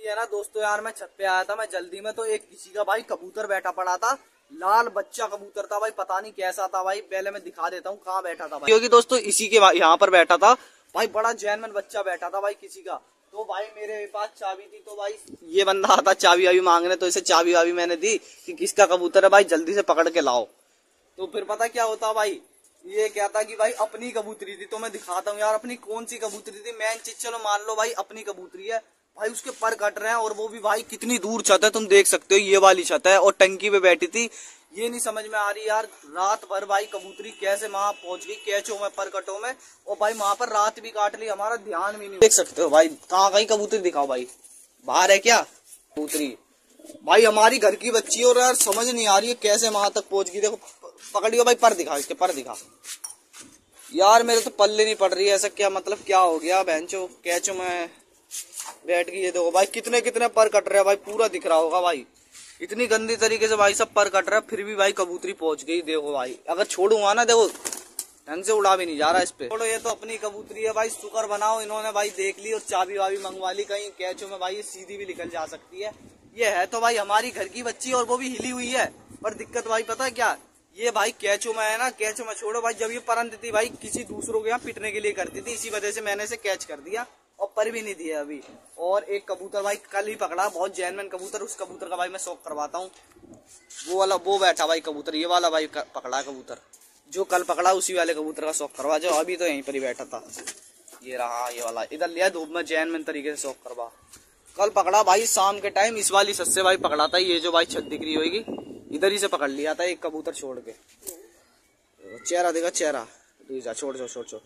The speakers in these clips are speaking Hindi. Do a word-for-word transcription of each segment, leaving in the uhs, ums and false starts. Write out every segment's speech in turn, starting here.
है ना दोस्तों यार, मैं छत पे आया था मैं जल्दी में, तो एक किसी का भाई कबूतर बैठा पड़ा था, लाल बच्चा कबूतर था भाई, पता नहीं कैसा था भाई। पहले मैं दिखा देता हूँ कहाँ बैठा था भाई, क्योंकि दोस्तों इसी के यहाँ पर बैठा था भाई, बड़ा जैनमन बच्चा बैठा था भाई किसी का। तो भाई मेरे पास चाबी थी, तो भाई ये बंदा आता चाबी वाबी मांगने, तो इसे चाबी वाबी मैंने दी कि किसका कबूतर है भाई, जल्दी से पकड़ के लाओ। तो फिर पता क्या होता भाई, ये क्या था कि भाई अपनी कबूतरी थी। तो मैं दिखाता हूँ यार अपनी कौन सी कबूतरी थी, मेन चीज चलो मान लो भाई अपनी कबूतरी है भाई, उसके पर कट रहे हैं, और वो भी भाई कितनी दूर छत है तुम देख सकते हो, ये वाली छत है, और टंकी पे बैठी थी। ये नहीं समझ में आ रही यार, रात भर भाई कबूतरी कैसे वहां पहुंच गई कैचों में परकटों में, और भाई वहां पर रात भी काट ली, हमारा ध्यान भी नहीं। देख सकते हो भाई कहाँ गई कबूतरी, दिखाओ भाई बाहर है क्या कबूतरी भाई, हमारी घर की बच्ची है, और यार समझ नहीं आ रही है कैसे वहां तक पहुंच गई। देखो पकड़ियो भाई, पर दिखा इसके, पर दिखा यार, मेरे तो पल्ले नहीं पड़ रही है, ऐसा क्या मतलब क्या हो गया बेंचो, कैचो में बैठ गई। ये देखो भाई कितने कितने पर कट रहे हैं भाई, पूरा दिख रहा होगा भाई, इतनी गंदी तरीके से भाई सब पर कट रहा है, फिर भी भाई कबूतरी पहुंच गई। देखो भाई अगर छोड़ूंगा ना, देखो ढंग से उड़ा भी नहीं जा रहा इस पे। छोड़ो, ये तो अपनी कबूतरी है भाई, शुक्र बनाओ इन्होंने भाई देख ली और चाबी वाबी मंगवा ली, कहीं कैचो में भाई ये सीधी भी निकल जा सकती है। ये है तो भाई हमारी घर की बच्ची, और वो भी हिली हुई है। पर दिक्कत भाई पता है क्या, ये भाई कैचो में है ना, कैचो में छोड़ो भाई, जब ये परंत थी भाई किसी दूसरों के यहाँ पिटने के लिए करती थी, इसी वजह से मैंने इसे कैच कर दिया, और पर भी नहीं दिया अभी। और एक कबूतर भाई कल ही पकड़ा, बहुत जैनमैन कबूतर, उस कबूतर का भाई मैं शौक करवाता हूँ। वो वाला वो बैठा भाई कबूतर, ये वाला भाई पकड़ा कबूतर, जो कल पकड़ा उसी वाले कबूतर का शौक करवा, जो अभी तो यहीं पर ही बैठा था। ये रहा ये वाला, इधर लिया धूप में जैनमैन तरीके से शौक करवा। कल पकड़ा भाई शाम के टाइम, इस वाली छत से भाई पकड़ा था, ये जो भाई छत दिख रही होगी इधर ही से पकड़ लिया था एक कबूतर छोड़ के। चेहरा देखा चेहरा, छोड़ छोड़ छोड़ छोड़।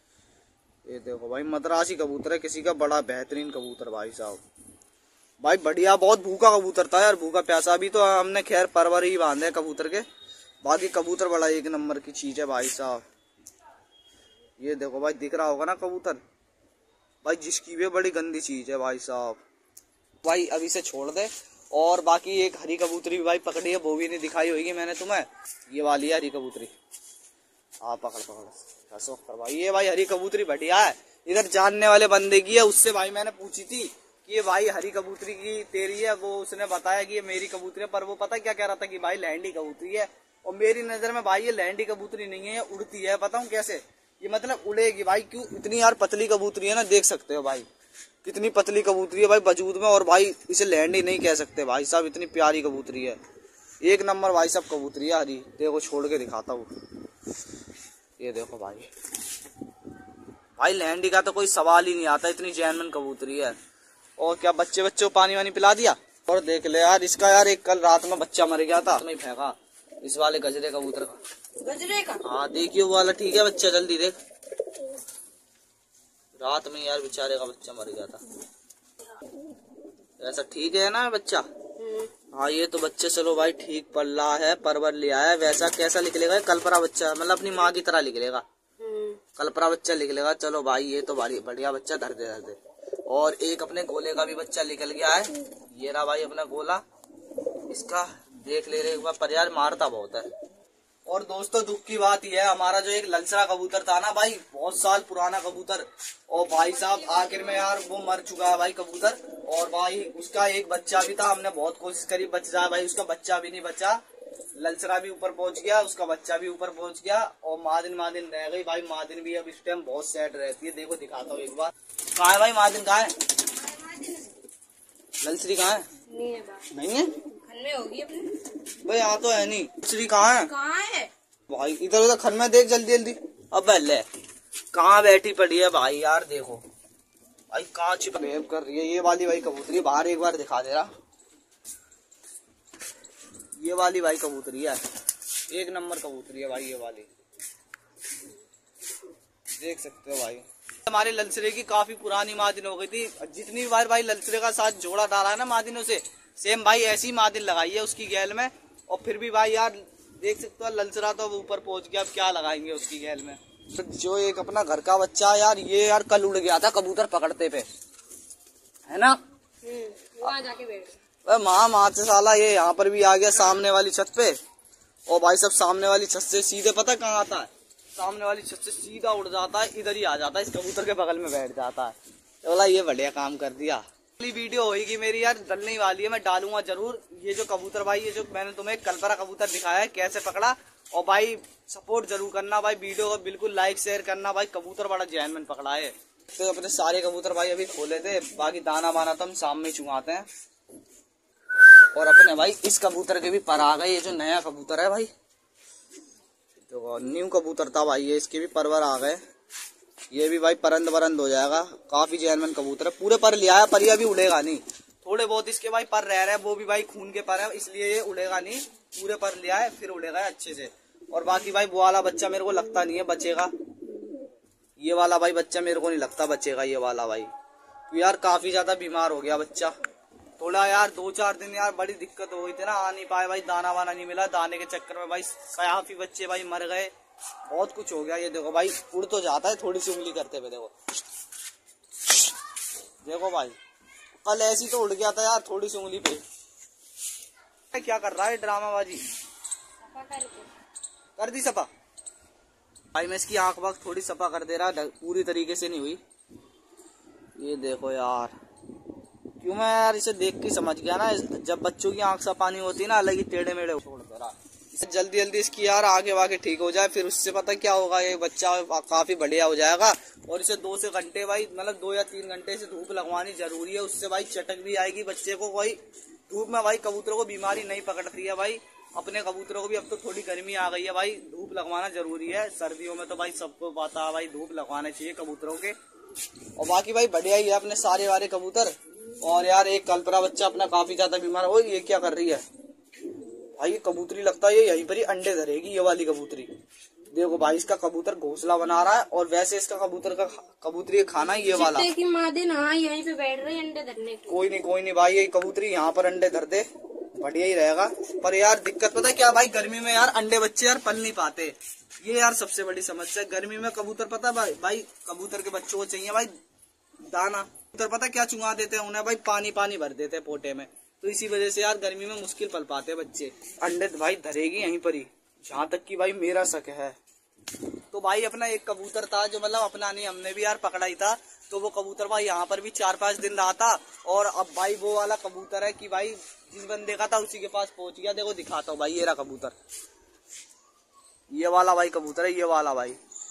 ये देखो भाई मद्रासी कबूतर है किसी का, बड़ा बेहतरीन कबूतर भाई साहब, भाई बढ़िया, बहुत भूखा कबूतर था यार, भूखा प्यासा। अभी तो हमने खैर परवर ही बांधे कबूतर के, बाकी कबूतर बड़ा एक नंबर की चीज है भाई साहब। ये देखो भाई दिख रहा होगा ना कबूतर भाई, जिसकी भी बड़ी गंदी चीज है भाई साहब। भाई अभी से छोड़ दे, और बाकी एक हरी कबूतरी भी भाई पकड़ी है, वो भी नहीं दिखाई होगी मैंने तुम्हें, ये वाली है हरी कबूतरी। हाँ पकड़ पकड़ शौक कर भाई, ये भाई हरी कबूतरी बढ़िया है, इधर जानने वाले बंदे की है, उससे भाई मैंने पूछी थी कि ये भाई हरी कबूतरी की तेरी है, वो उसने बताया कि ये मेरी कबूतरी है, पर वो पता क्या कह रहा था कि भाई लैंडी कबूतरी है। और मेरी नजर में भाई ये लैंडी कबूतरी नहीं है, ये उड़ती है, बताऊं कैसे, ये मतलब उड़ेगी भाई, क्यों इतनी यार पतली कबूतरी है ना, देख सकते हो भाई कितनी पतली कबूतरी है भाई वजूद में, और भाई इसे लैंडी नहीं कह सकते भाई साहब, इतनी प्यारी कबूतरी है, एक नंबर भाई साहब कबूतरी है हरी। देखो छोड़ के दिखाता हूँ, ये देखो भाई, भाई लैंडी का तो कोई सवाल ही नहीं आता, इतनी जैनमन कबूतरी है। और क्या बच्चे बच्चे को पानी वानी पिला दिया। और देख ले यार इसका, यार एक कल रात में बच्चा मर गया था, नहीं फेंका इस वाले गजरे कबूतर का, गजरे का हाँ देखिए वो वाला ठीक है बच्चा, जल्दी देख, रात में यार बेचारे का बच्चा मर गया था। ऐसा ठीक है ना बच्चा, हाँ ये तो बच्चे चलो भाई ठीक पल्ला है, परवर लिया है, वैसा कैसा निकलेगा कलपरा बच्चा, मतलब अपनी माँ की तरह निकलेगा, कलपरा बच्चा निकलेगा। चलो भाई ये तो भारी बढ़िया बच्चा, धर दे धर दे। और एक अपने गोले का भी बच्चा निकल गया है, ये रहा भाई अपना गोला, इसका देख ले रहे एक बार, पर यार मारता बहुत है। और दोस्तों दुख की बात यह है, हमारा जो एक ललसरा कबूतर था ना भाई, बहुत साल पुराना कबूतर, और भाई साहब आखिर में यार वो मर चुका है भाई कबूतर। और भाई उसका एक बच्चा भी था, हमने बहुत कोशिश करी बच जाए भाई, उसका बच्चा भी नहीं बचा, ललसरा भी ऊपर पहुंच गया, उसका बच्चा भी ऊपर पहुंच गया, और मादिन मादिन रह गई भाई। मादिन भी अब इस टाइम बहुत सैड रहती है, देखो दिखाता हूँ एक बार, कहाँ है भाई मादिन, कहाँ है ललसरी, कहाँ है, नहीं है, नहीं है खन में होगी अपने भाई, यहाँ तो है नहीं, ललसरी कहाँ है, कहाँ है भाई, इधर उधर खन में देख जल्दी जल्दी। अब ले कहाँ बैठी पड़ी है भाई, यार देखो भाई कहाँ छिप कर रही है, ये वाली भाई कबूतरी बाहर एक बार दिखा दे रहा, ये वाली भाई कबूतरी है, एक नंबर कबूतरी है भाई ये वाली, देख सकते हो भाई। हमारे ललसरे की काफी पुरानी मादिन हो गई थी, जितनी बार भाई ललसरे का साथ जोड़ा डाला है ना मादिनों से, सेम भाई ऐसी मादिन लगाई है उसकी गैल में, और फिर भी भाई यार देख सकते हो ललसरा तो ऊपर पहुंच गया, अब क्या लगाएंगे उसकी गैल में। तो जो एक अपना घर का बच्चा यार, ये यार कल उड़ गया था कबूतर पकड़ते पे, है ना, वहाँ जाके बैठ माँ माँ से साला ये यहाँ पर भी आ गया सामने वाली छत पे, और भाई सब सामने वाली छत से सीधे पता कहाँ आता है, सामने वाली छत से सीधा उड़ जाता है, इधर ही आ जाता है, इस कबूतर के बगल में बैठ जाता है। तो बोला ये बढ़िया काम कर दिया, वीडियो होगी मेरी यार, डलने वाली है, मैं डालूंगा जरूर। ये जो कबूतर भाई, ये जो मैंने तुम्हें कलपरा कबूतर दिखाया है कैसे पकड़ा, और भाई सपोर्ट जरूर करना भाई, वीडियो को बिल्कुल लाइक शेयर करना भाई। कबूतर बड़ा जैनमैन पकड़ा है। तो अपने सारे कबूतर भाई अभी खोले थे, बाकी दाना वाना तो हम शाम में चुंगाते हैं। और अपने भाई इस कबूतर के भी पर आ गए। ये जो नया कबूतर है भाई, तो न्यू कबूतर था भाई, ये इसके भी परवर आ गए। ये भी भाई परंद वरंद हो जाएगा। काफी जैनमैन कबूतर है, पूरे पर लिया है, पर ये अभी उड़ेगा नहीं। थोड़े बहुत इसके भाई पर रह रहे हैं, वो भी भाई खून के पर है, इसलिए ये उड़ेगा नहीं। पूरे पर लिया है, फिर उड़ेगा अच्छे से। और बाकी भाई वो वाला बच्चा मेरे को लगता नहीं है बचेगा। ये वाला भाई बच्चा मेरे को नहीं लगता बचेगा, ये वाला भाई। तो यार काफी ज्यादा बीमार हो गया बच्चा। थोड़ा यार दो चार दिन यार बड़ी दिक्कत हो गई थी ना, आ नहीं पाए भाई, दाना वाना नहीं मिला। दाने के चक्कर में भाई काफी बच्चे भाई मर गए, बहुत कुछ हो गया। ये देखो भाई उड़ तो जाता है थोड़ी सी उंगली करते हुए, देखो देखो भाई, कल ऐसी तो उड़ गया था यार थोड़ी सी उंगली पे। क्या कर रहा है ड्रामाबाजी, कर दी सपा भाई। मैं इसकी आंख वाख थोड़ी सफा कर दे रहा, पूरी तरीके से नहीं हुई। ये देखो यार, क्यों मैं यार इसे देख के समझ गया ना, जब बच्चों की आंख सफा नहीं होती ना, अलग ही टेढ़े मेढ़े छोड़ दे रहा। इसे जल्दी जल्दी इसकी यार आगे वागे ठीक हो जाए, फिर उससे पता क्या होगा, ये बच्चा काफी बढ़िया हो जाएगा। और इसे दो से घंटे भाई, मतलब दो या तीन घंटे से धूप लगवानी जरूरी है, उससे भाई चटक भी आएगी बच्चे को। भाई धूप में भाई कबूतरों को बीमारी नहीं पकड़ती है भाई। अपने कबूतरों को भी अब तो थोड़ी गर्मी आ गई है भाई, धूप लगवाना जरूरी है। सर्दियों में तो भाई सबको पता है भाई, धूप लगवाने चाहिए कबूतरों के। और बाकी भाई बढ़िया ही है अपने सारे वारे कबूतर। और यार एक कलपरा बच्चा अपना काफी ज्यादा बीमार हो, ये क्या कर रही है भाई, ये कबूतरी लगता है ये यहीं पर ही अंडे धरेगी, ये वाली कबूतरी। देखो भाई इसका कबूतर घोंसला बना रहा है, और वैसे इसका कबूतर का कबूतरी खाना ये वाला की मादे ना यहीं पे बैठ रही अंडे धरने को। कोई नहीं कोई नहीं भाई, ये कबूतरी यहाँ पर अंडे धर दे, बढ़िया ही रहेगा। पर यार दिक्कत पता है क्या भाई, गर्मी में यार अंडे बच्चे यार पल नहीं पाते, ये यार सबसे बड़ी समस्या है। गर्मी में कबूतर पता भाई, भाई कबूतर के बच्चों को चाहिए भाई दाना। कबूतर पता क्या चुंगा देते हैं उन्हें भाई, पानी पानी भर देते हैं पोटे में, तो इसी वजह से यार गर्मी में मुश्किल पल पाते हैं बच्चे। अंडे भाई धरेगी यहीं पर ही, जहाँ तक की भाई मेरा शक है। तो भाई अपना एक कबूतर था जो मतलब अपना नहीं, हमने भी यार पकड़ा ही था, तो वो कबूतर भाई यहाँ पर भी चार पांच दिन रहा था। और अब भाई वो वाला कबूतर है कि भाई जिस बंदे का था उसी के पास पहुंच गया। देखो दिखाता हूँ भाई, ये रहा कबूतर, ये वाला भाई कबूतर है, ये वाला भाई,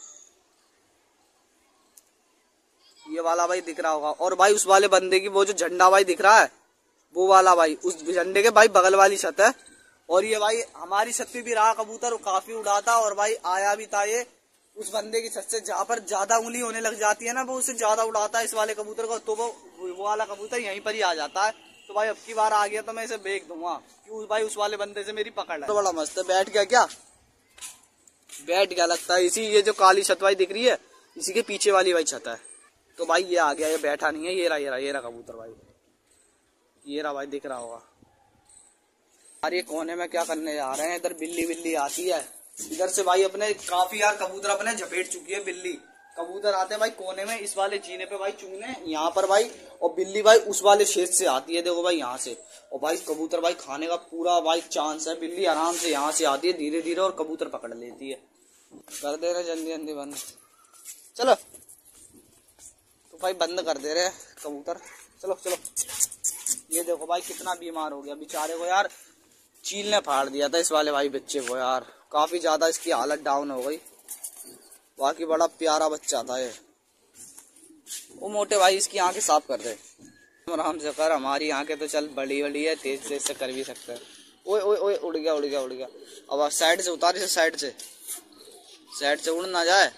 ये वाला भाई दिख रहा होगा। और भाई उस वाले बंदे की वो जो झंडा भाई दिख रहा है, वो वाला भाई उस झंडे के भाई बगल वाली छत है। और ये भाई हमारी छत पे भी रहा कबूतर, काफी उड़ा था, और भाई आया भी था ये उस बंदे की छत से, जहाँ पर ज्यादा उंगली होने लग जाती है ना, वो उससे ज्यादा उड़ाता है इस वाले कबूतर को, तो वो वो वाला कबूतर यहीं पर ही आ जाता है। तो भाई अब की बार आ गया तो मैं इसे बेच दूंगा, क्यों भाई उस वाले बंदे से मेरी पकड़ है। तो बड़ा मस्त है, बैठ गया क्या, बैठ गया लगता है। इसी ये जो काली छत भाई दिख रही है, इसी के पीछे वाली भाई छत है। तो भाई ये आ गया, ये बैठा नहीं है, ये रहा ये रहा ये रहा कबूतर भाई, ये रहा भाई दिख रहा होगा। यार ये कोने में क्या करने जा रहे हैं, इधर बिल्ली बिल्ली आती है इधर से भाई, अपने काफी यार कबूतर अपने झपेट चुकी है बिल्ली। कबूतर आते हैं भाई कोने में इस वाले जीने पे भाई चुगने यहाँ पर भाई, और बिल्ली भाई उस वाले छेद से आती है, देखो भाई यहाँ से। और भाई कबूतर भाई खाने का पूरा भाई चांस है, बिल्ली आराम से यहाँ से आती है धीरे धीरे और कबूतर पकड़ लेती है। कर दे रहे जल्दी जल्दी बंद, चलो तो भाई बंद कर दे रहे कबूतर, चलो चलो। ये देखो भाई कितना बीमार हो गया बेचारे को यार, चील ने फाड़ दिया था इस वाले भाई बच्चे को यार, काफी ज्यादा इसकी हालत डाउन हो गई। बाकी बड़ा प्यारा बच्चा था ये। वो मोटे भाई इसकी आंखें साफ कर दे आराम से कर, हमारी आंखें तो चल बड़ी बड़ी है, तेज तेज से कर भी सकते हैं। ओए ओए ओए उड़ गया उड़ गया उड़ गया। अब साइड से उतार, इसे साइड से साइड से उड़ ना जाए।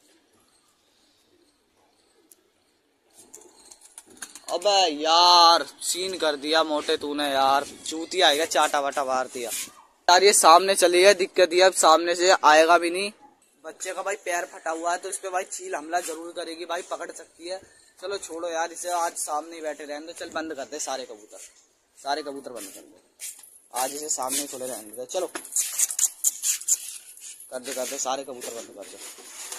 अबे यार सीन कर दिया मोटे तूने यार, चूती आएगा चाटा वाटा मार दिया यार। ये सामने चली गया, दिक्कत ये अब सामने से आएगा भी नहीं। बच्चे का भाई पैर फटा हुआ है, तो इस पे भाई चील हमला जरूर करेगी भाई, पकड़ सकती है। चलो छोड़ो यार इसे, आज सामने ही बैठे रहने दो। चल बंद कर दे सारे कबूतर, सारे कबूतर बंद कर दे, आज इसे सामने ही खुले रहने दे। चलो कर दे कर दे सारे कबूतर बंद कर दे।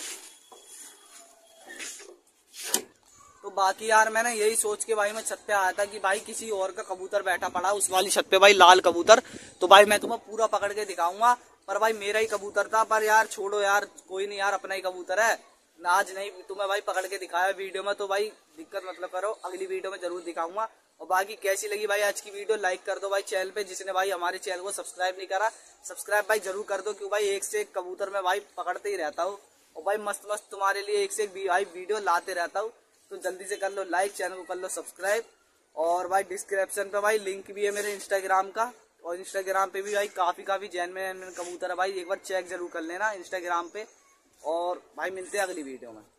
तो बाकी यार मैंने यही सोच के भाई मैं छत पे आया था कि भाई किसी और का कबूतर बैठा पड़ा उस वाली छत पे भाई, लाल कबूतर, तो भाई मैं तुम्हें पूरा पकड़ के दिखाऊंगा। पर भाई मेरा ही कबूतर था, पर यार छोड़ो यार, कोई नहीं यार, अपना ही कबूतर है। आज नहीं तुम्हें भाई पकड़ के दिखाया वीडियो में, तो भाई दिक्कत मतलब करो, अगली वीडियो में जरूर दिखाऊंगा। और बाकी कैसी लगी भाई आज की वीडियो, लाइक कर दो भाई चैनल पे, जिसने भाई हमारे चैनल को सब्सक्राइब नहीं करा सब्सक्राइब भाई जरूर कर दो, क्योंकि भाई एक से एक कबूतर में भाई पकड़ते ही रहता हूँ और भाई मस्त मस्त तुम्हारे लिए एक से एक भाई वीडियो लाते रहता हूँ। तो जल्दी से कर लो लाइक, चैनल को कर लो सब्सक्राइब। और भाई डिस्क्रिप्शन पे भाई लिंक भी है मेरे इंस्टाग्राम का, और इंस्टाग्राम पे भी भाई काफी काफी जैनमेन कबूतर है भाई, एक बार चेक जरूर कर लेना इंस्टाग्राम पे। और भाई मिलते हैं अगली वीडियो में।